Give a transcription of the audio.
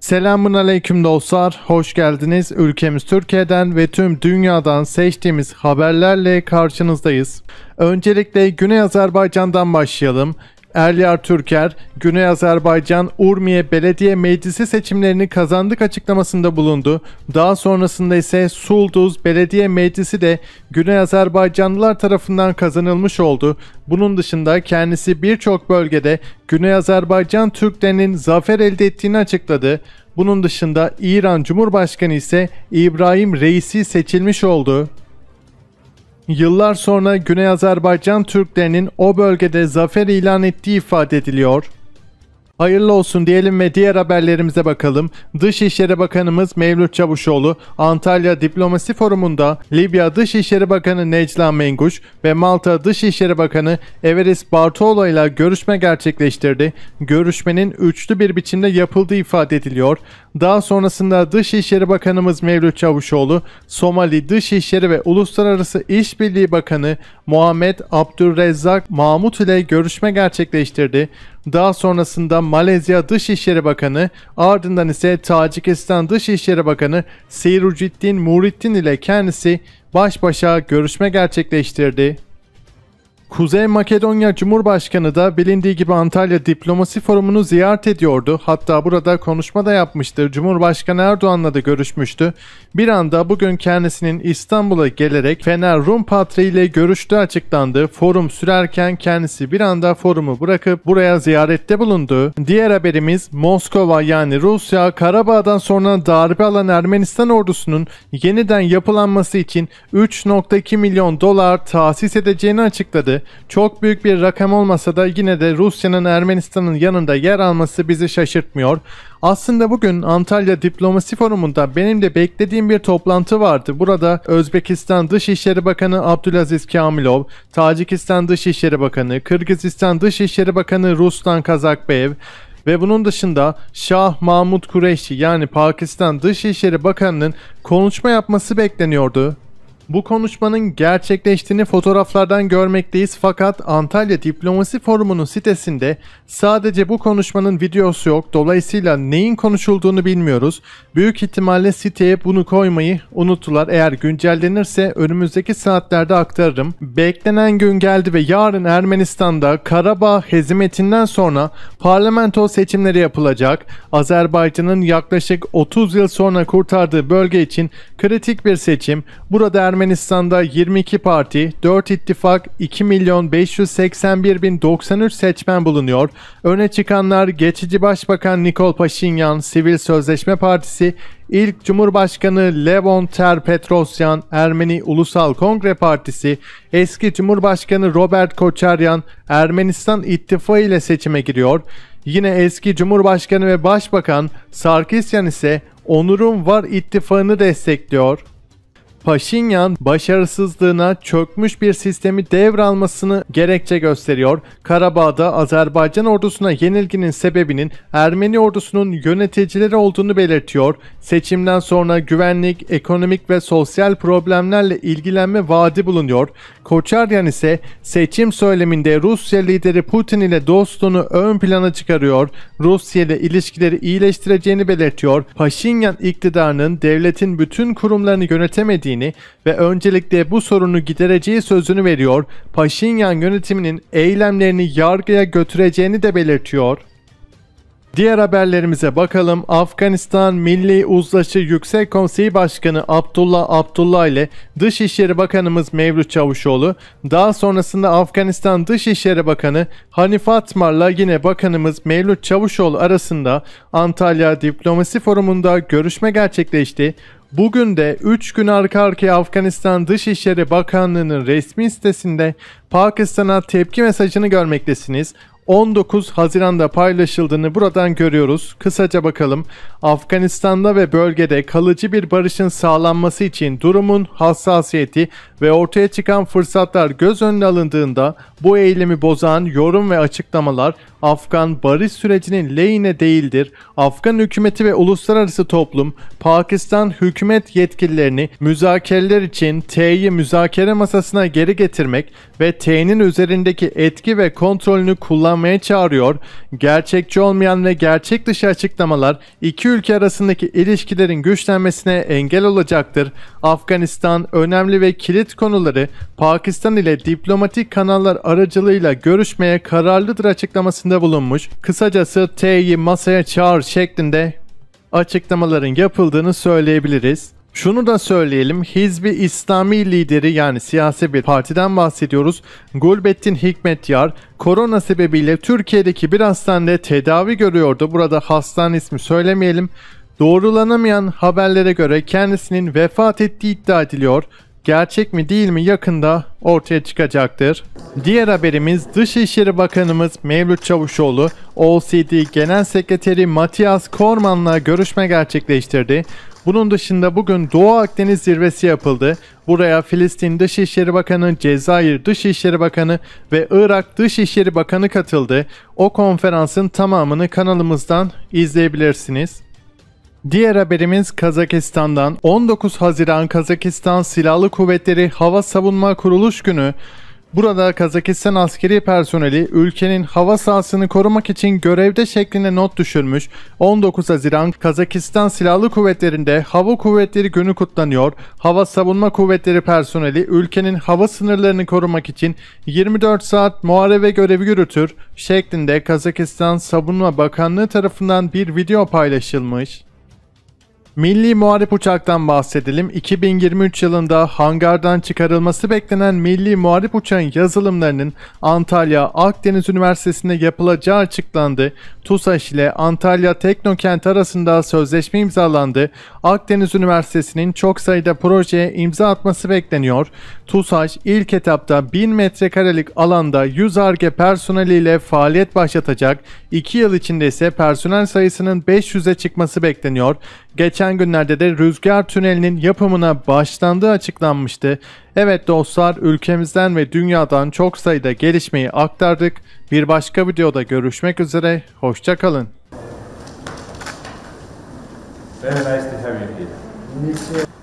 Selamun aleyküm dostlar, hoş geldiniz. Ülkemiz Türkiye'den ve tüm dünyadan seçtiğimiz haberlerle karşınızdayız. Öncelikle Güney Azerbaycan'dan başlayalım. Eryar Türker, Güney Azerbaycan Urmiye Belediye Meclisi seçimlerini kazandık açıklamasında bulundu. Daha sonrasında ise Sulduz Belediye Meclisi de Güney Azerbaycanlılar tarafından kazanılmış oldu. Bunun dışında kendisi birçok bölgede Güney Azerbaycan Türklerinin zafer elde ettiğini açıkladı. Bunun dışında İran Cumhurbaşkanı ise İbrahim Reisi seçilmiş oldu. Yıllar sonra Güney Azerbaycan Türklerinin o bölgede zafer ilan ettiği ifade ediliyor. Hayırlı olsun diyelim ve diğer haberlerimize bakalım. Dışişleri Bakanımız Mevlüt Çavuşoğlu, Antalya Diplomasi Forumu'nda Libya Dışişleri Bakanı Necla Menguş ve Malta Dışişleri Bakanı Everis Bartolo ile görüşme gerçekleştirdi. Görüşmenin üçlü bir biçimde yapıldığı ifade ediliyor. Daha sonrasında Dışişleri Bakanımız Mevlüt Çavuşoğlu, Somali Dışişleri ve Uluslararası İşbirliği Bakanı Muhammed Abdülrezzak Mahmut ile görüşme gerçekleştirdi. Daha sonrasında Malezya Dışişleri Bakanı, ardından ise Tacikistan Dışişleri Bakanı Seyruciddin Muhriddin ile kendisi baş başa görüşme gerçekleştirdi. Kuzey Makedonya Cumhurbaşkanı da bilindiği gibi Antalya Diplomasi Forumu'nu ziyaret ediyordu. Hatta burada konuşma da yapmıştı. Cumhurbaşkanı Erdoğan'la da görüşmüştü. Bir anda bugün kendisinin İstanbul'a gelerek Fener Rum Patriği ile görüştüğü açıklandı. Forum sürerken kendisi bir anda forumu bırakıp buraya ziyarette bulundu. Diğer haberimiz Moskova yani Rusya, Karabağ'dan sonra darbe alan Ermenistan ordusunun yeniden yapılanması için 3,2 milyon dolar tahsis edeceğini açıkladı. Çok büyük bir rakam olmasa da yine de Rusya'nın Ermenistan'ın yanında yer alması bizi şaşırtmıyor. Aslında bugün Antalya Diplomasi Forumu'nda benim de beklediğim bir toplantı vardı. Burada Özbekistan Dışişleri Bakanı Abdülaziz Kamilov, Tacikistan Dışişleri Bakanı, Kırgızistan Dışişleri Bakanı Ruslan Kazakbayev ve bunun dışında Şah Mahmud Kureyşi yani Pakistan Dışişleri Bakanı'nın konuşma yapması bekleniyordu. Bu konuşmanın gerçekleştiğini fotoğraflardan görmekteyiz fakat Antalya Diplomasi Forumu'nun sitesinde sadece bu konuşmanın videosu yok. Dolayısıyla neyin konuşulduğunu bilmiyoruz. Büyük ihtimalle siteye bunu koymayı unuttular. Eğer güncellenirse önümüzdeki saatlerde aktarırım. Beklenen gün geldi ve yarın Ermenistan'da Karabağ hezimetinden sonra parlamento seçimleri yapılacak. Azerbaycan'ın yaklaşık 30 yıl sonra kurtardığı bölge için kritik bir seçim. Burada Ermenistan'da 22 parti, 4 ittifak, 2.581.093 seçmen bulunuyor. Öne çıkanlar geçici Başbakan Nikol Paşinyan, Sivil Sözleşme Partisi, İlk Cumhurbaşkanı Levon Ter-Petrosyan, Ermeni Ulusal Kongre Partisi, eski Cumhurbaşkanı Robert Koçaryan, Ermenistan İttifakı ile seçime giriyor. Yine eski Cumhurbaşkanı ve Başbakan Sarkisyan ise Onur'un Var ittifakını destekliyor. Paşinyan başarısızlığına çökmüş bir sistemi devralmasını gerekçe gösteriyor. Karabağ'da Azerbaycan ordusuna yenilginin sebebinin Ermeni ordusunun yöneticileri olduğunu belirtiyor. Seçimden sonra güvenlik, ekonomik ve sosyal problemlerle ilgilenme vaadi bulunuyor. Koçaryan ise seçim söyleminde Rusya lideri Putin ile dostluğunu ön plana çıkarıyor. Rusya ile ilişkileri iyileştireceğini belirtiyor. Paşinyan iktidarının devletin bütün kurumlarını yönetemediğini ve öncelikle bu sorunu gidereceği sözünü veriyor. Paşinyan yönetiminin eylemlerini yargıya götüreceğini de belirtiyor. Diğer haberlerimize bakalım. Afganistan Milli Uzlaşı Yüksek Konseyi Başkanı Abdullah Abdullah ile Dışişleri Bakanımız Mevlüt Çavuşoğlu, daha sonrasında Afganistan Dışişleri Bakanı Hanif Atmar'la yine Bakanımız Mevlüt Çavuşoğlu arasında Antalya Diplomasi Forumu'nda görüşme gerçekleşti. Bugün de 3 gün arka arkaya Afganistan Dışişleri Bakanlığı'nın resmi sitesinde Pakistan'a tepki mesajını görmektesiniz. 19 Haziran'da paylaşıldığını buradan görüyoruz. Kısaca bakalım. Afganistan'da ve bölgede kalıcı bir barışın sağlanması için durumun hassasiyeti ve ortaya çıkan fırsatlar göz önüne alındığında bu eylemi bozan yorum ve açıklamalar Afgan barış sürecinin lehine değildir. Afgan hükümeti ve uluslararası toplum, Pakistan hükümet yetkililerini müzakereler için T'yi müzakere masasına geri getirmek ve T'nin üzerindeki etki ve kontrolünü kullanmaya çağırıyor. Gerçekçi olmayan ve gerçek dışı açıklamalar iki ülke arasındaki ilişkilerin güçlenmesine engel olacaktır. Afganistan önemli ve kilit konuları Pakistan ile diplomatik kanallar aracılığıyla görüşmeye kararlıdır açıklamasında bulunmuş. Kısacası T'yi masaya çağır şeklinde açıklamaların yapıldığını söyleyebiliriz. Şunu da söyleyelim, Hizb-i İslami lideri yani siyasi bir partiden bahsediyoruz. Gulbettin Hikmetyar korona sebebiyle Türkiye'deki bir hastanede tedavi görüyordu. Burada hastane ismi söylemeyelim. Doğrulanamayan haberlere göre kendisinin vefat ettiği iddia ediliyor. Gerçek mi değil mi yakında ortaya çıkacaktır. Diğer haberimiz Dışişleri Bakanımız Mevlüt Çavuşoğlu, OECD Genel Sekreteri Matthias Kormann'la görüşme gerçekleştirdi. Bunun dışında bugün Doğu Akdeniz zirvesi yapıldı. Buraya Filistin Dışişleri Bakanı, Cezayir Dışişleri Bakanı ve Irak Dışişleri Bakanı katıldı. O konferansın tamamını kanalımızdan izleyebilirsiniz. Diğer haberimiz Kazakistan'dan. 19 Haziran Kazakistan Silahlı Kuvvetleri Hava Savunma Kuruluş Günü. Burada Kazakistan askeri personeli ülkenin hava sahasını korumak için görevde şeklinde not düşürmüş. 19 Haziran Kazakistan Silahlı Kuvvetleri'nde Hava Kuvvetleri Günü kutlanıyor. Hava Savunma Kuvvetleri personeli ülkenin hava sınırlarını korumak için 24 saat muharebe görevi yürütür şeklinde Kazakistan Savunma Bakanlığı tarafından bir video paylaşılmış. Milli Muharip Uçak'tan bahsedelim. 2023 yılında hangardan çıkarılması beklenen Milli Muharip Uçağın yazılımlarının Antalya Akdeniz Üniversitesi'nde yapılacağı açıklandı. TUSAŞ ile Antalya Teknokent arasında sözleşme imzalandı. Akdeniz Üniversitesi'nin çok sayıda projeye imza atması bekleniyor. TUSAŞ ilk etapta 1000 metrekarelik alanda 100 Ar-Ge personeliyle faaliyet başlatacak. 2 yıl içinde ise personel sayısının 500'e çıkması bekleniyor. Geçen günlerde de Rüzgar Tüneli'nin yapımına başlandığı açıklanmıştı. Evet dostlar, ülkemizden ve dünyadan çok sayıda gelişmeyi aktardık. Bir başka videoda görüşmek üzere. Hoşça kalın. Very nice to have you here.